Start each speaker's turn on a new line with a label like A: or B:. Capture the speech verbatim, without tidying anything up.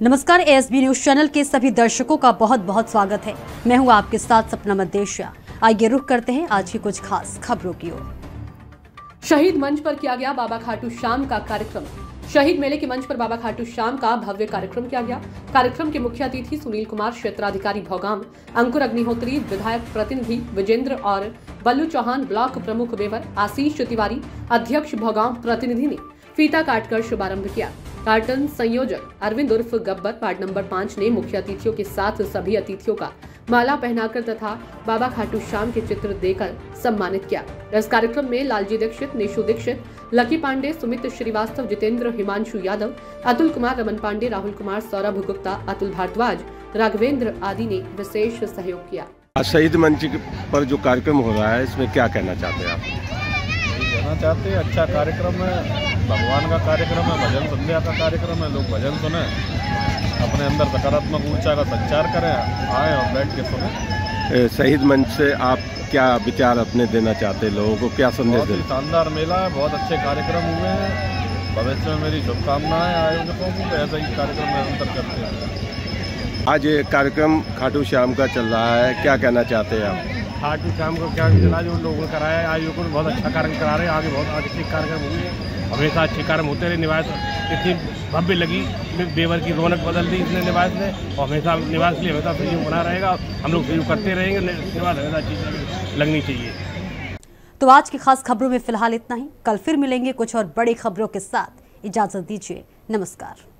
A: नमस्कार, ASB news channel के सभी दर्शकों का बहुत बहुत स्वागत है। मैं हूं आपके साथ सपना मदेशिया। आइए रुख करते हैं आज की कुछ खास खबरों की ओर।
B: शहीद मंच पर किया गया बाबा खाटू श्याम का कार्यक्रम। शहीद मेले के मंच पर बाबा खाटू श्याम का भव्य कार्यक्रम किया गया। कार्यक्रम के मुख्य अतिथि सुनील कुमार, क्षेत्राधिकारी भौगाम, अंकुर अग्निहोत्री, विधायक प्रतिनिधि विजेंद्र और बल्लू चौहान, ब्लॉक प्रमुख बेवर आशीष तिवारी, अध्यक्ष भौगाम प्रतिनिधि ने फीता काटकर शुभारंभ किया। कार्टन संयोजक अरविंद उर्फ गब्बर वार्ड नंबर पाँच ने मुख्य अतिथियों के साथ सभी अतिथियों का माला पहनाकर तथा बाबा खाटू श्याम के चित्र देकर सम्मानित किया। इस कार्यक्रम में लालजी दीक्षित, निशु दीक्षित, लकी पांडे, सुमित श्रीवास्तव, जितेंद्र, हिमांशु यादव, अतुल कुमार, रमन पांडे, राहुल कुमार, सौरभ गुप्ता, अतुल भारद्वाज, राघवेंद्र आदि ने विशेष सहयोग किया।
C: शहीद मंच पर जो कार्यक्रम हो रहा है, इसमें क्या कहना चाहते हैं आप?
D: कहना चाहते हैं अच्छा कार्यक्रम है, भगवान का कार्यक्रम है, भजन संध्या का कार्यक्रम है। लोग भजन सुने, अपने अंदर सकारात्मक ऊर्जा का संचार करें, आए और बैठ के सुने।
C: शहीद मंच से आप क्या विचार अपने देना चाहते हैं, लोगों को क्या संदेश देना?
D: शानदार मेला है, बहुत अच्छे कार्यक्रम हुए हैं। भविष्य में मेरी शुभकामनाएं आयोजकों को, ऐसा ही कार्यक्रम निरंतर करते हैं।
C: आज ये कार्यक्रम खाटू श्याम का चल रहा है, क्या कहना चाहते हैं आप?
D: खाटू श्याम को क्या चला जो लोगों ने कराया है, आयोजकों ने बहुत अच्छा कार्यक्रम करा रहे हैं। आगे बहुत अच्छे कार्यक्रम होंगे, हमेशा अच्छे कार्यक्रम होते रहे। निवास इतनी भव्य लगी, बेवर की रौनक बदल दी इसने निवास ने, और हमेशा निवास के लिए हमेशा सहयोग बना रहेगा। हम लोग सहयोग करते रहेंगे, निवास हमेशा चीज़ लगनी चाहिए।
A: तो आज की खास खबरों में फिलहाल इतना ही। कल फिर मिलेंगे कुछ और बड़ी खबरों के साथ। इजाजत दीजिए, नमस्कार।